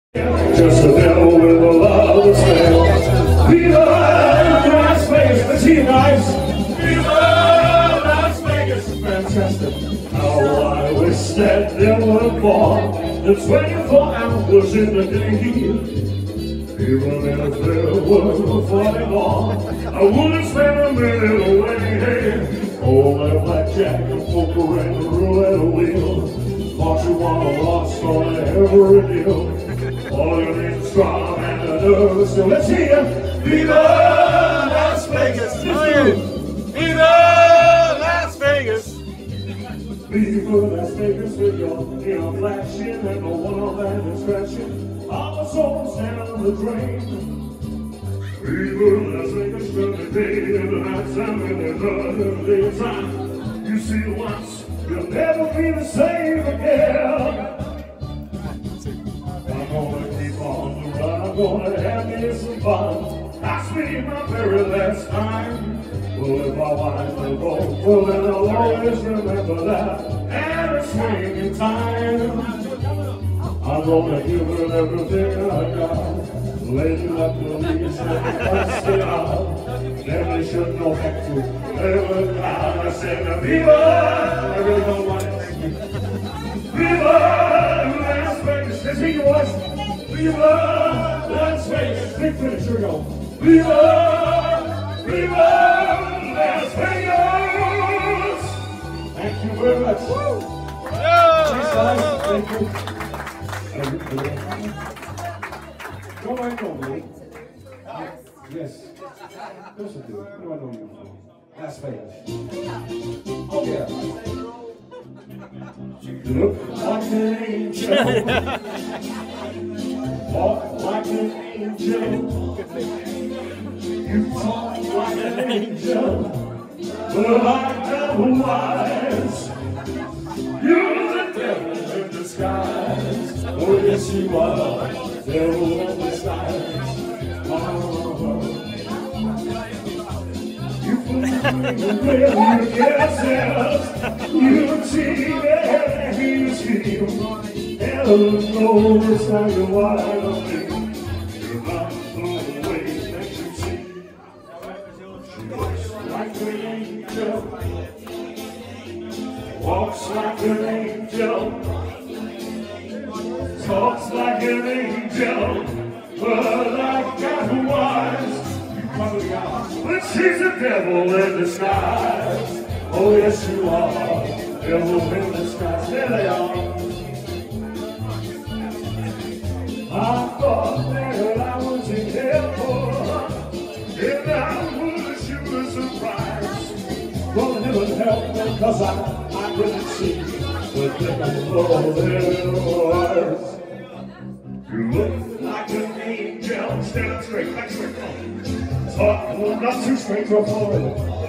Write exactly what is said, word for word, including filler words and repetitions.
Just a devil with a lot of smell. Viva Las Vegas, let's see you guys. Viva Las Vegas, fantastic. How I wish that there were more than twenty-four hours in the day. Even if there were forty more, I wouldn't spend a minute away. Oh, that blackjack and poker and roulette wheel, thought you want a lost on every deal. All you need is strong and a nervous. So let's hear you. Viva Las Vegas. Viva Las Vegas. Viva Las Vegas with your neon flashing and the one that is crashing. All the souls down the drain. Viva Las Vegas, every day and the night time and another day of time. You see it once, you'll never be the same again. I'm gonna keep on the run, I'm gonna have me some fun. That's me my very last time. Well, if I wind the road, well then I'll always remember that. And it's swinging time. I'm gonna give her everything I got. Lady like the leaves that bust it out. Then they should know back to ever down. I said, Viva! I really don't want to thank you. Viva Las Vegas! Let's hear your voice. Viva Las Vegas! Big finish, here we go. Viva! Viva Las Vegas! Thank you very much. Thanks, guys. Thank you. What do I know, Lee? Yes. Of course I do. What do I know you from? Las Vegas. Oh, yeah. You look like an angel. Walk like an angel. You talk like an angel. But I got wise. You're the devil in disguise. Oh, yes, you are. Devil in disguise. Oh. You put me where you guesses. You cheated, you cheated. Heaven knows how you wild of me. You're not the way that you see. She looks like an angel. Walks like an angel. Talks like an angel, but I got wise. You probably are, but she's a devil in disguise. Oh yes you are, devil in disguise. There they are. I thought that I was in heaven, and I wish you were surprised. Well, it never helped me, cause I, I couldn't see the devil there it was. You look like an angel. Stand up straight, back straight, come on. Talk, not too straight, drop forward.